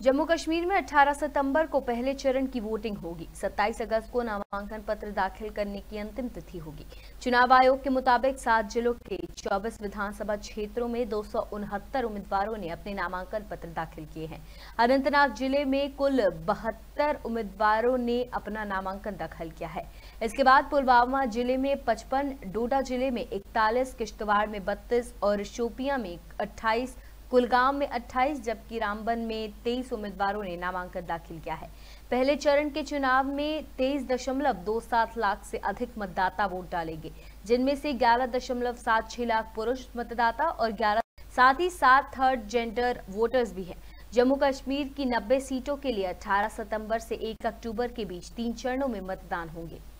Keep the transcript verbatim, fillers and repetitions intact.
जम्मू कश्मीर में अठारह सितंबर को पहले चरण की वोटिंग होगी। सत्ताईस अगस्त को नामांकन पत्र दाखिल करने की अंतिम तिथि होगी। चुनाव आयोग के मुताबिक सात जिलों के चौबीस विधानसभा क्षेत्रों में दो सौ उनहत्तर उम्मीदवारों ने अपने नामांकन पत्र दाखिल किए हैं। अनंतनाग जिले में कुल बहत्तर उम्मीदवारों ने अपना नामांकन दाखिल किया है। इसके बाद पुलवामा जिले में पचपन, डोडा जिले में इकतालीस, किश्तवाड़ में बत्तीस और शोपियां में अट्ठाईस, कुलगाम में अट्ठाईस जबकि रामबन में तेईस उम्मीदवारों ने नामांकन दाखिल किया है। पहले चरण के चुनाव में तेईस दशमलव दो सात लाख से अधिक मतदाता वोट डालेंगे, जिनमें से ग्यारह दशमलव सात छह लाख पुरुष मतदाता और ग्यारह साथ ही सात थर्ड जेंडर वोटर्स भी हैं। जम्मू कश्मीर की नब्बे सीटों के लिए अठारह सितंबर से एक अक्टूबर के बीच तीन चरणों में मतदान होंगे।